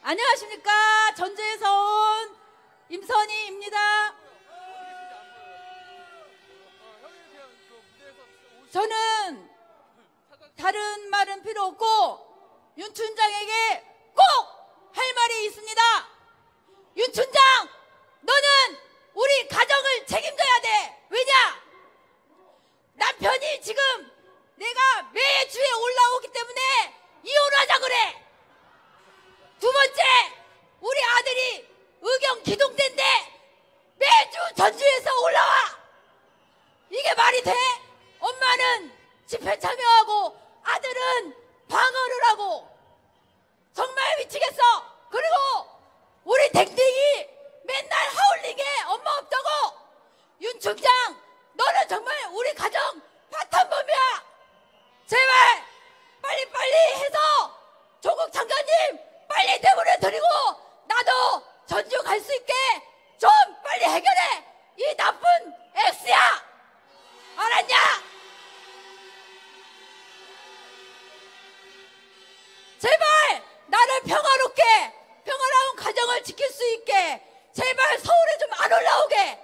안녕하십니까. 전주에서 온 임선희입니다. 저는 다른 말은 필요 없고 윤 춘장에게 꼭 할 말이 있습니다. 윤 춘장, 너는 우리 가정을 책임져야 돼. 왜냐? 남편이 지금 내가 매주에 올라오기 때문에 이혼하자 그래. 두 번째, 우리 아들이 의경 기동대인데 매주 전주에서 올라와. 이게 말이 돼? 엄마는 집회 참여하고 아들은 방어를 하고. 정말 미치겠어. 그리고 우리 댕댕이 맨날 하울링에 엄마 없다고. 윤 춘장, 너는 정말 우리 가정 파탄범이야. 제발 빨리빨리 해서 조국 장관님 빨리 내보내드리고 나도 전주 갈 수 있게 좀 빨리 해결해. 이 나쁜 X야. 알았냐? 제발 나를 평화롭게, 평화로운 가정을 지킬 수 있게 제발 서울에 좀 안 올라오게.